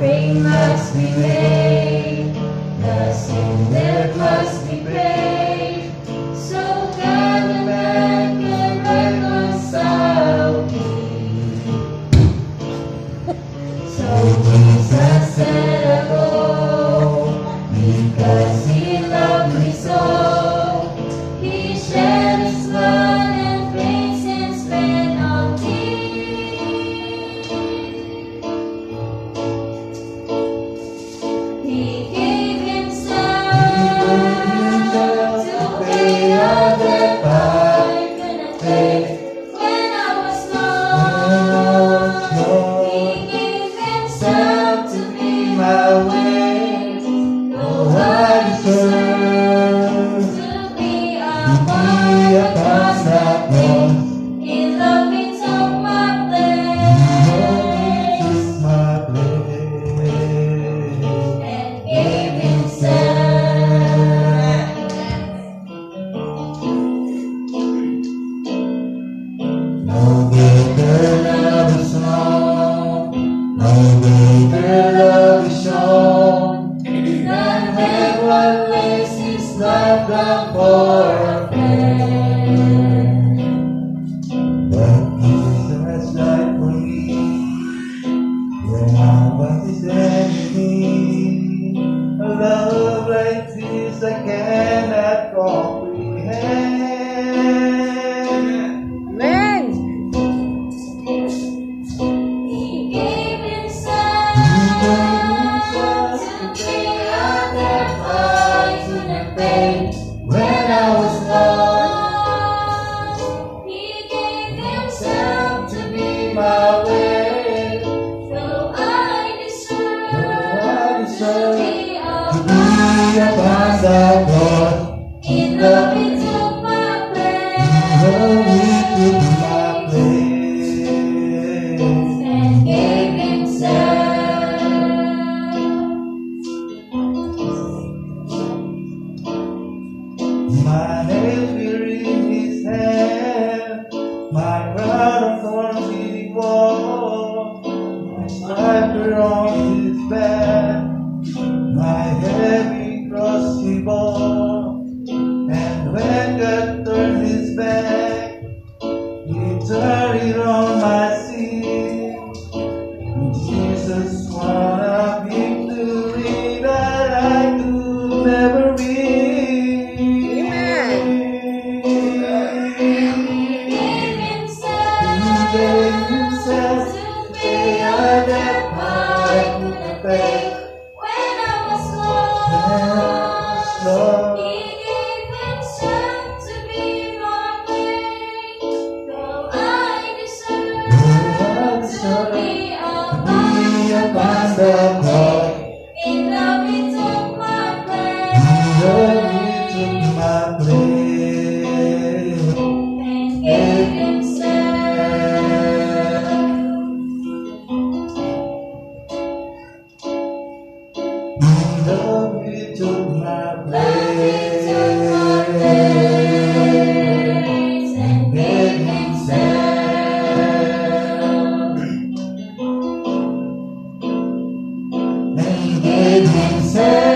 offering must be made, the sin that must be paid, so God and man can reconcile me. So Jesus said, "Go," because He loved me so. He shed His blood and clean sins spent on me. He gave Himself to pay all that I couldn't pay when I was lost. He gave Himself to be my way, though I deserve to be upon that cross. In love He took my place and gave Himself. No greater love is known, no greater love is shown, than when one lays his life down for a friend. But Jesus died for me when I was His enemy. A love like this I cannot comprehend. Amen. He gave Himself to pay all that I couldn't pay when I was lost. He gave Himself to be my way, though I deserve to be upon that cross. In love He took my place and gave Himself. My nails were in His hand, my crown of thorns He wore, my stripes were on His back, my heavy cross He bore. And when God turned His back, He turned it on my sin. Jesus won a victory that I could never win. He gave Himself to pay all that I couldn't pay when I was lost. He gave Himself to be my way, though I deserve to be upon the cross. In love He took my place and gave Himself. Love He took my place and gave Himself. And gave Himself.